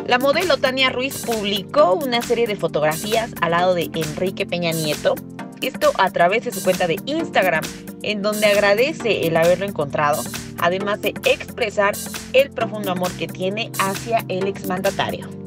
La modelo Tania Ruiz publicó una serie de fotografías al lado de Enrique Peña Nieto, esto a través de su cuenta de Instagram, en donde agradece el haberlo encontrado, además de expresar el profundo amor que tiene hacia el exmandatario.